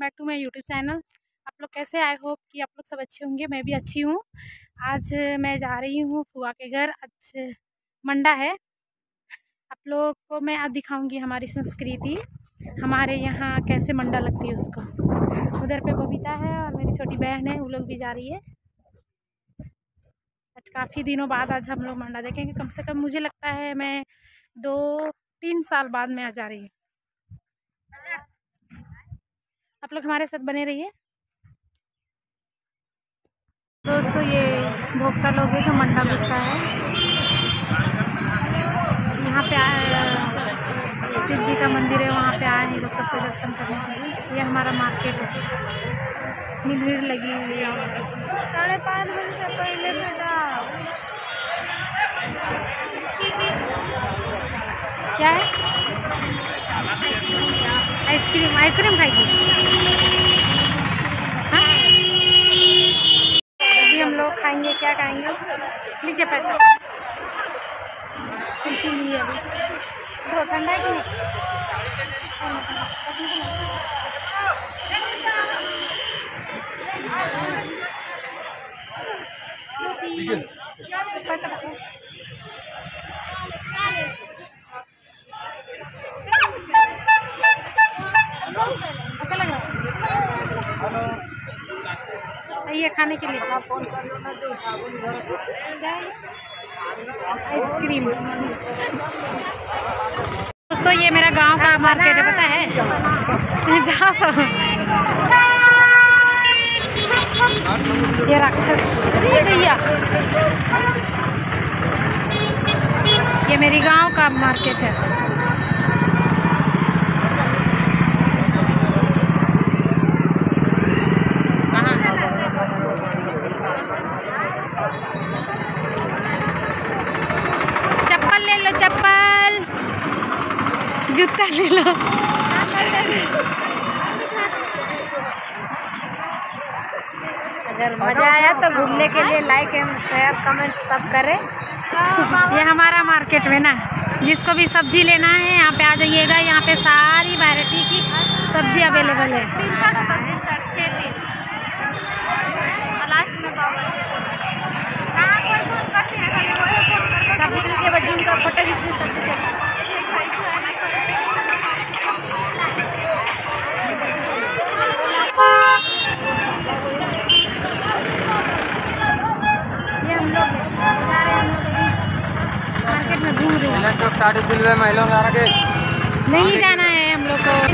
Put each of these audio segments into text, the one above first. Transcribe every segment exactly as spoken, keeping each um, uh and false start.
Back to my YouTube channel. आप लोग कैसे? आई होप कि आप लोग सब अच्छे होंगे। मैं भी अच्छी हूँ। आज मैं जा रही हूँ फुआ के घर। आज मंडा है। आप लोग को मैं आज दिखाऊंगी हमारी संस्कृति, हमारे यहाँ कैसे मंडा लगती है उसको। उधर पे बबीता है और मेरी छोटी बहन है, वो लोग भी जा रही है। आज काफ़ी दिनों बाद आज हम लोग मंडा देखेंगे। कम से कम मुझे लगता है मैं दो तीन साल बाद मैं आ जा रही हूँ। आप लोग हमारे साथ बने रहिए। दोस्तों, ये भोक्ता लोग है जो मंडा घुसता है। यहाँ पे आए, शिव जी का मंदिर है, वहाँ पे आए हैं लोग सबके दर्शन करने के लिए। ये हमारा मार्केट है, इतनी भीड़ लगी हुई है। साढ़े पाँच बजे से पहले बेटा क्या है? आइसक्रीम आइसक्रीम खाएगी। अभी हम लोग खाएंगे, क्या खाएंगे? लीजिए पैसा। कुल्फी लिए अभी। तो ठंडा है कि नहीं? पैसा अच्छा लग रहा है ये खाने के लिए। आइसक्रीम। दोस्तों, ये मेरा गांव का मार्केट है, पता है? जाओ। ये राक्षस भैया, ये मेरी गांव का मार्केट है। चप्पल ले लो, चप्पल, जूता ले लो। अगर मज़ा आया तो घूमने के लिए लाइक एंड शेयर कमेंट सब करें। ये हमारा मार्केट है ना, जिसको भी सब्जी लेना है यहाँ पे आ जाइएगा। यहाँ पे सारी वैरायटी की सब्जी अवेलेबल है। फोटो खींचने मार्केट में घूम रहे हैं। तो साढ़े सिल्वे महिला के नहीं जाना है हम लोग को।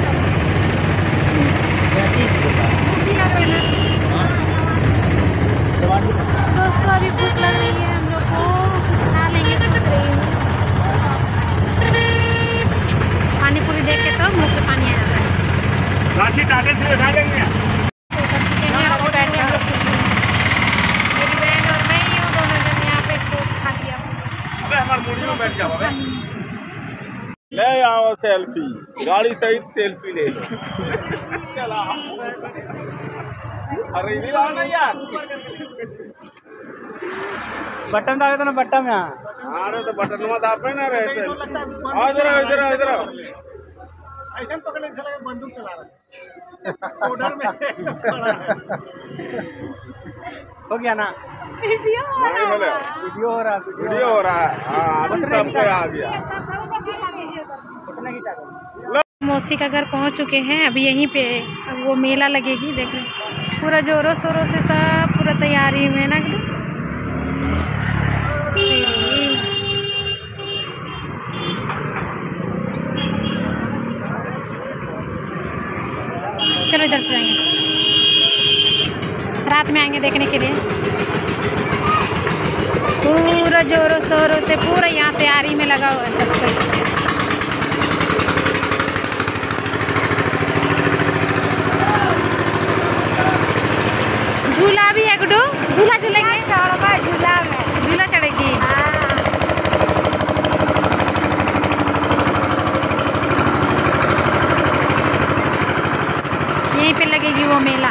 दोस्तों, अभी भूख लग रही है हम लोग को, खा लेंगे सोच रही हूँ। पानी पूरी देख के तो मुँह पे पानी आ जाता है। रांची टाटे से उठा लेंगे। ले आओ सेल्फी, गाड़ी सहित सेल्फी ले लो। चला अरे नहीं लाओ ना यार, बटन डाले तो ना बटन में। अरे तो बटन मत आप ना रहे थे। आओ इधर इधर इधर ऐसा पकड़ने से लगा बंदूक चला रहा है में। हो गया ना? वीडियो हो रहा है, वीडियो हो रहा है, वीडियो हो रहा है। हाँ, अब सबको आ गया। मौसी का घर पहुंच चुके हैं। अभी यहीं पे वो मेला लगेगी, देख रहे पूरा जोरों शोरों से, सब पूरा तैयारी में ना। चलो इधर से आएंगे, रात में आएंगे देखने के लिए। पूरा जोरों शोरों से पूरा यहाँ तैयारी में लगा हुआ है सब कुछ। झूला भी है गुड्डू, झूला चलेंगे। झूला में झूला चढ़ेगी। यहीं पे लगेगी वो मेला।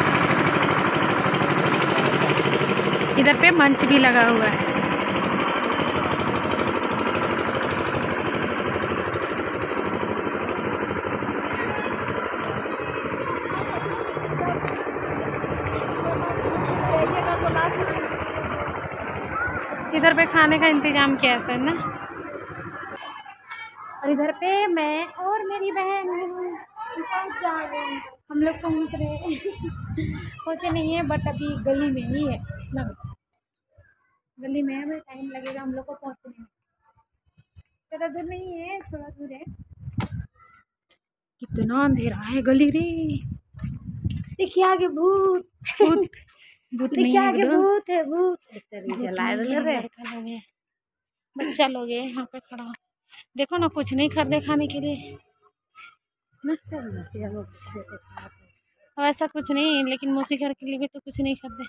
इधर पे मंच भी लगा हुआ है। इधर पे खाने का इंतजाम किया है सर ना। और इधर पे मैं और मेरी बहन पहुँच जा रहे हैं। हम लोग पहुँच रहे हैं पहुँचे नहीं है बट अभी गली में ही है ना, गली में हमें टाइम लगेगा हम लोग को पहुँचने में। ज़्यादा दूर नहीं है, थोड़ा दूर है। कितना अंधेरा है गली रे। देखिए आगे भूत भूत भूत नहीं देखिए है आगे गुरु। भूत है भूत जलाए लड़का लोग है, बच्चा लोग है यहाँ पे खड़ा। देखो ना कुछ नहीं खरीदे खाने के लिए ना, वैसा कुछ नहीं, लेकिन मौसी घर के लिए भी तो कुछ नहीं खरीदे।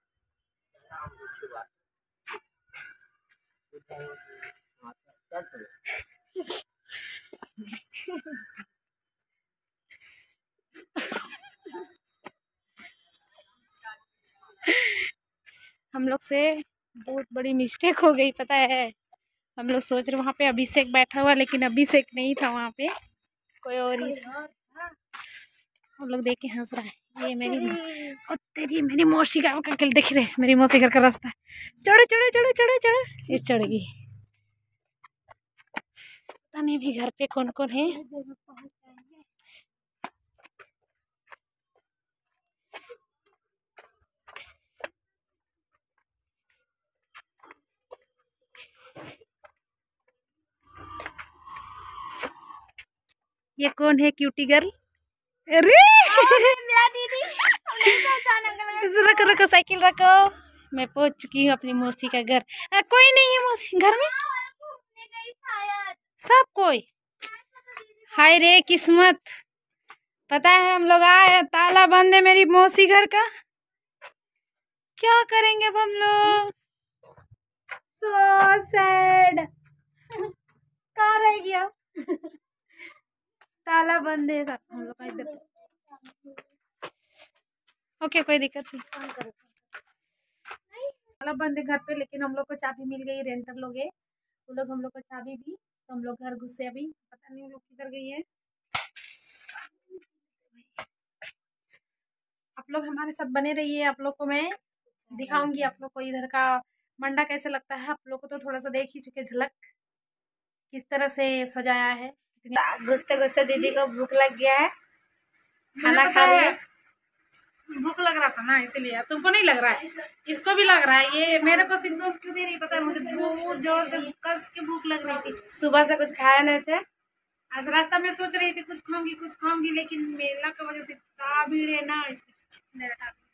हम लोग से बहुत बड़ी मिस्टेक हो गई पता है। हम लोग सोच रहे वहाँ पे अभिषेक बैठा हुआ, लेकिन अभिषेक नहीं था वहाँ पे, कोई और ही था। हम लोग देख के हंस रहा है। ये मेरी और तेरी मेरी मौसी का अंकल दिख रहे, मेरी मौसी घर का रास्ता। चढ़ो चढ़ो चढ़ो चढ़ो चढ़ो, ये चढ़ गई। पता नहीं भी घर पे कौन कौन है। ये कौन है क्यूटी गर्ल? अरे मेरा दीदी। रखो रखो साइकिल रखो। मैं पहुंच चुकी हूँ अपनी मौसी का घर। आ, कोई नहीं है मौसी घर में, सब कोई। हाय रे किस्मत, पता है हम लोग आए, ताला बंद है मेरी मौसी घर का। क्या करेंगे अब हम लोग? So sad. कहाँ रह गया? ताला बंद है सब हम लोग का इधर। ओके कोई दिक्कत नहीं, ताला बंद है घर पे, लेकिन हम लोग को चाबी मिल गई। रेंटर लोग है, वो लोग हम लोग को चाबी दी, तो हम लोग घर घुसे। अभी पता नहीं वो लोग किधर गई है। आप लोग हमारे साथ बने रहिए, आप लोग को मैं दिखाऊंगी आप लोग को इधर का मंडा कैसे लगता है। आप लोग को तो थोड़ा सा देख ही चुके झलक, किस तरह से सजाया है। घुसते घुसते दीदी को भूख लग गया है, खाना खा रही है। भूख लग रहा था ना इसीलिए। तुमको नहीं लग रहा है? इसको भी लग रहा है। ये मेरे को सिर्फ दोस्त क्यों दे रही पता है, मुझे बहुत जोर से कस के भूख लग रही थी। सुबह से कुछ खाया नहीं थे। आज रास्ता में सोच रही थी कुछ खाऊंगी कुछ खाऊंगी, लेकिन मेला की वजह से इतना भीड़ है ना, इसलिए